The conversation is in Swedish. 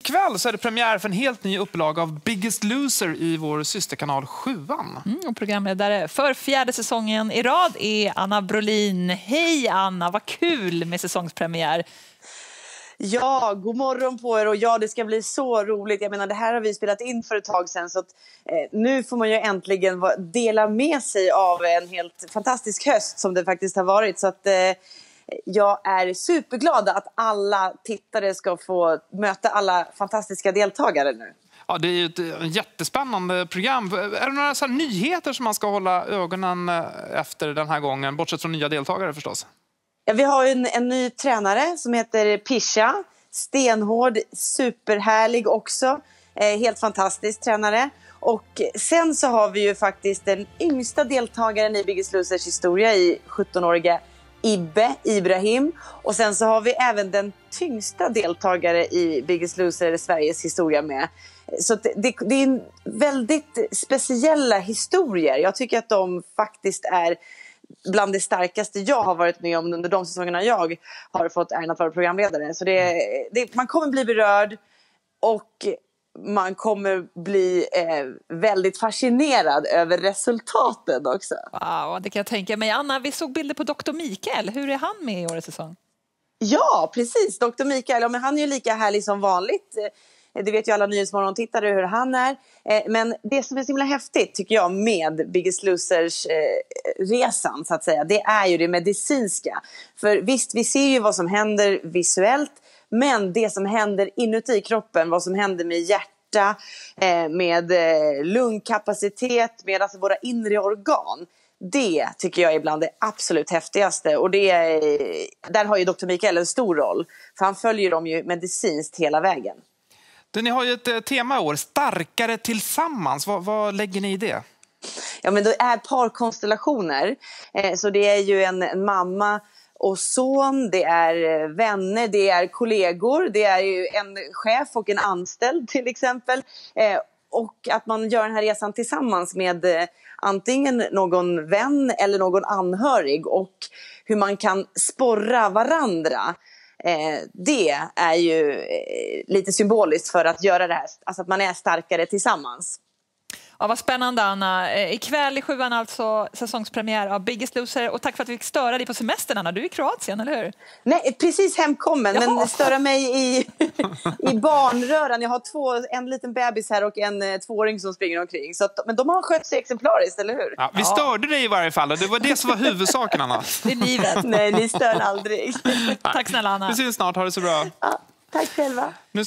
ikväll så är det premiär för en helt ny upplaga av Biggest Loser i vår systerkanal 7:an. Och programledare för 4:e säsongen i rad är Anna Brolin. Hej Anna, vad kul med säsongspremiär. Ja, god morgon på er och ja, det ska bli så roligt. Jag menar, det här har vi spelat in för ett tag sedan så att nu får man ju äntligen dela med sig av en helt fantastisk höst som det faktiskt har varit. Så att jag är superglad att alla tittare ska få möta alla fantastiska deltagare nu. Ja, det är ju ett jättespännande program. Är det några så här nyheter som man ska hålla ögonen efter den här gången, bortsett från nya deltagare förstås? Ja, vi har ju en ny tränare som heter Pisha. Stenhård, superhärlig också. Helt fantastisk tränare. Och sen så har vi ju faktiskt den yngsta deltagaren i Biggest Losers historia i 17-åriga Ibbe Ibrahim. Och sen så har vi även den tyngsta deltagare i Biggest Loser Sveriges historia med. Så det är väldigt speciella historier. Jag tycker att de faktiskt är bland det starkaste jag har varit med om under de säsongerna jag har fått äran att vara programledare. Så man kommer bli berörd och man kommer bli väldigt fascinerad över resultaten också. Wow, det kan jag tänka mig. Anna, vi såg bilder på Dr. Mikael. Hur är han med i årets säsong? Ja, precis. Dr. Mikael, ja, men han är ju lika härlig som vanligt. Det vet ju alla Nyhetsmorgon-tittare hur han är. Men det som är så himla häftigt tycker jag med Biggest Losers resan så att säga, det är ju det medicinska. För visst, vi ser ju vad som händer visuellt, men det som händer inuti kroppen, vad som händer med hjärta, med lungkapacitet, med alltså våra inre organ, det tycker jag är bland det absolut häftigaste. Och där har ju Dr. Mikael en stor roll, för han följer dem ju medicinskt hela vägen. Ni har ju ett tema i år, starkare tillsammans. Vad lägger ni i det? Ja, men det är parkonstellationer. Så det är ju en mamma och son, det är vänner, det är kollegor, det är ju en chef och en anställd till exempel. Och att man gör den här resan tillsammans med antingen någon vän eller någon anhörig och hur man kan sporra varandra. Det är ju lite symboliskt för att göra det här, alltså att man är starkare tillsammans. Ja, vad spännande Anna. Ikväll i 7:an alltså säsongspremiär av Biggest Loser. Och tack för att vi fick störa dig på semestern Anna. Du är i Kroatien, eller hur? Nej, precis hemkommen. Jaha. Men störa mig i barnröran. Jag har en liten bebis här och en 2-åring som springer omkring. Så men de har skött sig exemplariskt, eller hur? Ja, vi störde dig i varje fall. Det var det som var huvudsaken, Anna. Det är livet. Nej, ni stör aldrig. Tack snälla Anna. Vi syns snart. Ha det så bra. Ja, tack själva.